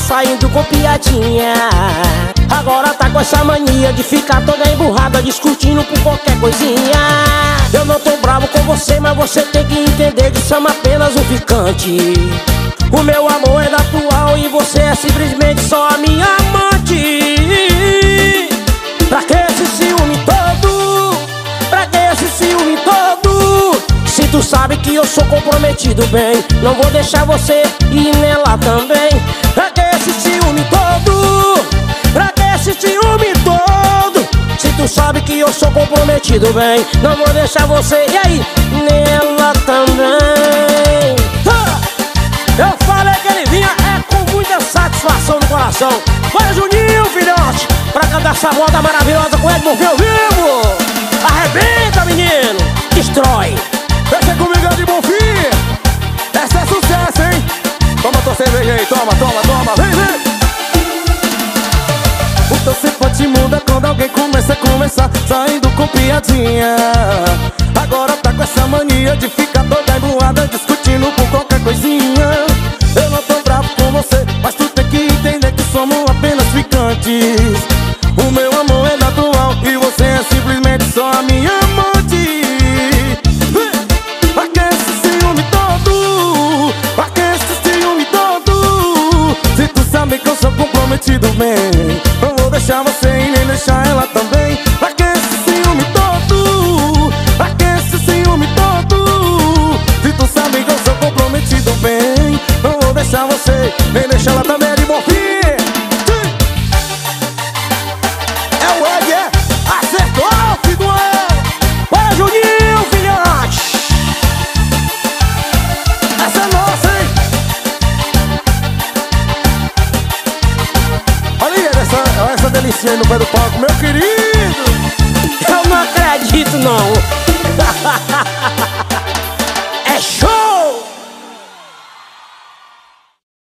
saindo com piadinha. Agora tá com essa mania de ficar toda emburrada, discutindo por qualquer coisinha. Eu não tô bravo com você, mas você tem que entender que somos apenas um ficante. O meu amor é da atual e você é simplesmente só a minha amante. Pra que esse ciúme todo? Pra que esse ciúme todo? Se tu sabe que eu sou comprometido, bem, não vou deixar você ir nela também. Pra que esse ciúme todo? Pra que esse ciúme todo? Se tu sabe que eu sou comprometido, bem, não vou deixar você, e aí, nela também. Eu falei que ele vinha com muita satisfação no coração. Vai, Juninho, filhote, pra cantar essa moda maravilhosa com Edmond ao vivo. Arrebenta, menino, destrói. Deixa comigo de Bonfim. Essa é sucesso, hein? Toma tua cerveja aí, toma, vem, vem. O teu semblante muda quando alguém começa a conversar, saindo com piadinha. Agora tá com essa mania de ficar toda emburrada, discutindo por qualquer coisinha. Eu não tô bravo com você, mas tu tem que entender que somos apenas ficantes. O meu amor é natural e você é simplesmente só a minha amante. Pra que esse ciúme todo? Pra que esse ciúme todo? Se tu sabe que eu sou comprometido, bem, não vou deixar você e nem deixar ela também. Pra que esse ciúme todo? Pra que esse ciúme todo? Se tu sabe que eu sou comprometido, bem, não vou deixar você nem deixar ela também. De Bonfim. É o Ed, é? Acertou, filho. Bora, Juninho, filhote. Essa é nossa, hein? Olha aí, essa delicinha aí no pé do palco, meu querido. Eu não acredito, não.